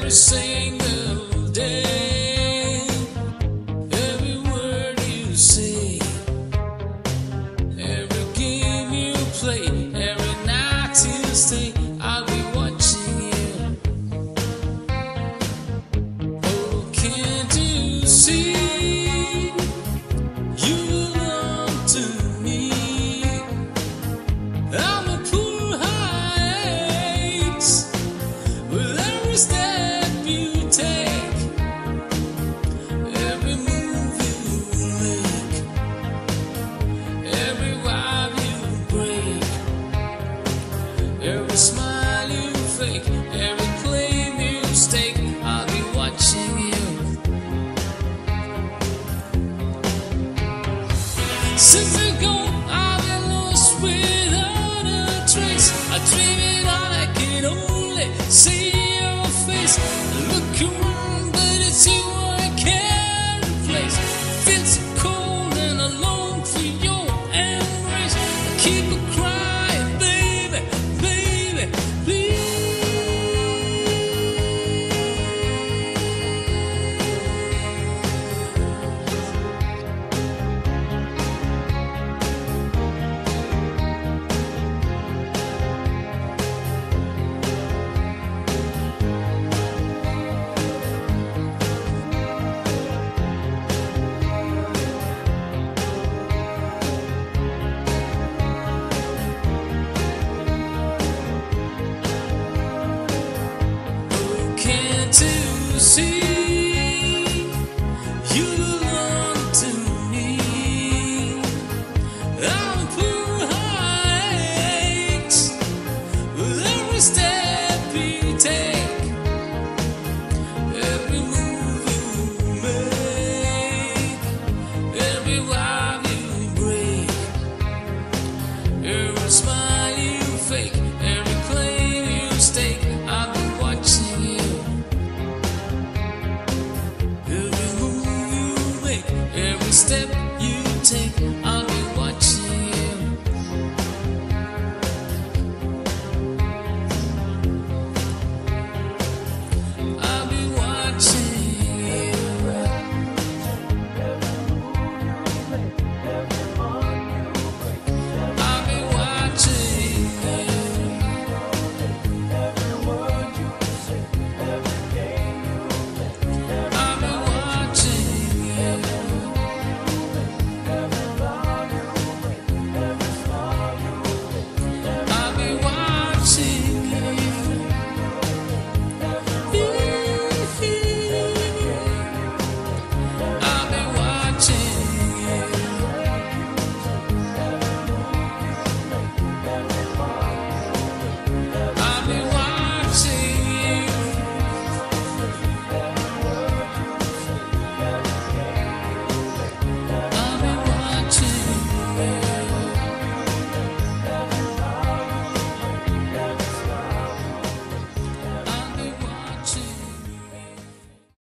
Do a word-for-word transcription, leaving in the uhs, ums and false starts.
every single day, every word you say, every game you play, every night you stay, I'll be watching you. Oh, can't you see? You belong to me. I'm a poor heights with every step you take, every move you make, every vibe you break, every smile you fake, every claim you stake. I'll be watching you. Since I go, I've been lost without a trace. I dream it all, I can only see your face. Look around, but it's you I can't replace. Feel so cold and alone for your embrace. I keep on crying, baby, baby, please. Can't you see? You belong to me. I'm poor heights with every step